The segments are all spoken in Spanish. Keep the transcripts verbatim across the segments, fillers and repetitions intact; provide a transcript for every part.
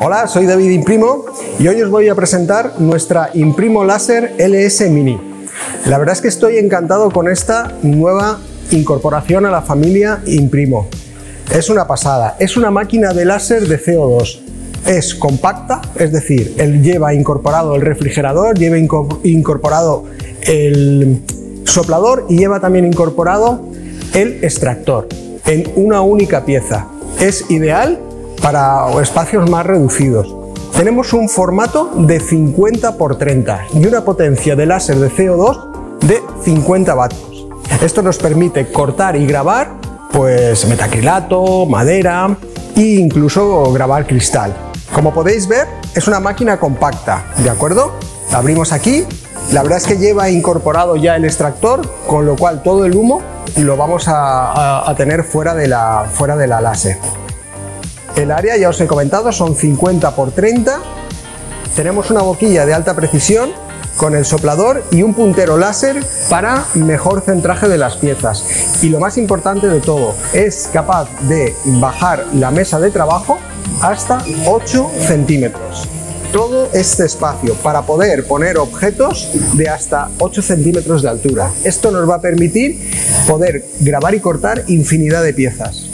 Hola, soy David Imprimo y hoy os voy a presentar nuestra Imprimo Láser L S Mini. La verdad es que estoy encantado con esta nueva incorporación a la familia Imprimo. Es una pasada, es una máquina de láser de C O dos. Es compacta, es decir, él lleva incorporado el refrigerador, lleva incorporado el soplador y lleva también incorporado el extractor en una única pieza. Es ideal para espacios más reducidos. Tenemos un formato de cincuenta por treinta y una potencia de láser de C O dos de cincuenta vatios. Esto nos permite cortar y grabar pues metacrilato, madera e incluso grabar cristal. Como podéis ver, es una máquina compacta, ¿de acuerdo? La abrimos aquí. La verdad es que lleva incorporado ya el extractor, con lo cual todo el humo lo vamos a, a, a tener fuera de la, fuera de la láser. El área, ya os he comentado, son cincuenta por treinta. Tenemos una boquilla de alta precisión con el soplador y un puntero láser para mejor centraje de las piezas. Y lo más importante de todo, es capaz de bajar la mesa de trabajo hasta ocho centímetros. Todo este espacio para poder poner objetos de hasta ocho centímetros de altura. Esto nos va a permitir poder grabar y cortar infinidad de piezas.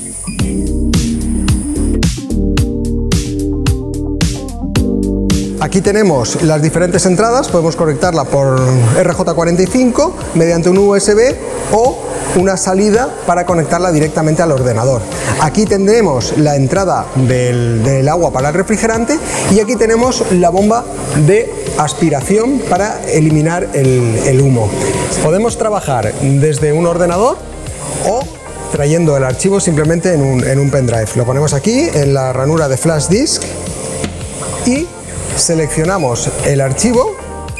Aquí tenemos las diferentes entradas, podemos conectarla por R J cuarenta y cinco mediante un U S B o una salida para conectarla directamente al ordenador. Aquí tendremos la entrada del, del agua para el refrigerante y aquí tenemos la bomba de aspiración para eliminar el, el humo. Podemos trabajar desde un ordenador o trayendo el archivo simplemente en un, en un pendrive. Lo ponemos aquí en la ranura de flash disk y seleccionamos el archivo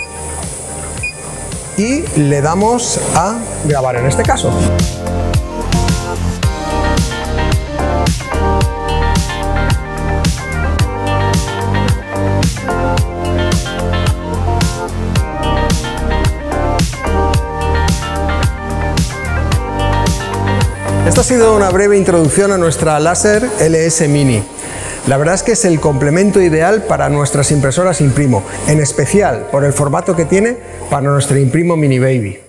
y le damos a grabar en este caso. Esta ha sido una breve introducción a nuestra láser L S Mini. La verdad es que es el complemento ideal para nuestras impresoras Imprimo, en especial por el formato que tiene para nuestra Imprimo Mini Baby.